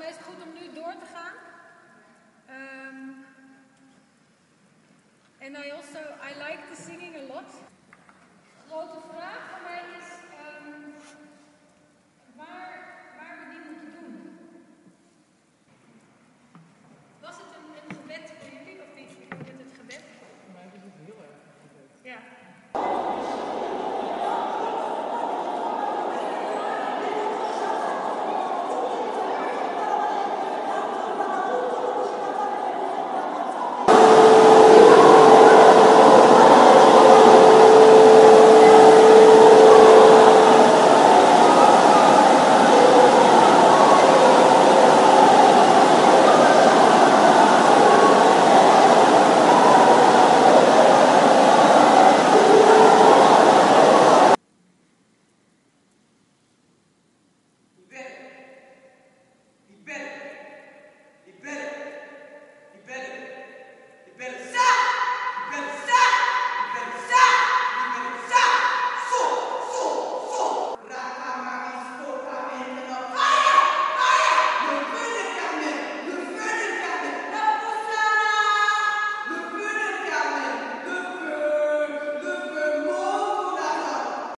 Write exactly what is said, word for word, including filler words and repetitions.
mij is het goed om nu door te gaan. Um, and I also, I like the singing a lot. De grote vraag voor mij is, um, waar